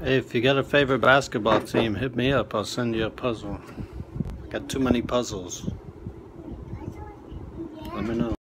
Hey, if you got a favorite basketball team, hit me up. I'll send you a puzzle. Got too many puzzles. Let me know.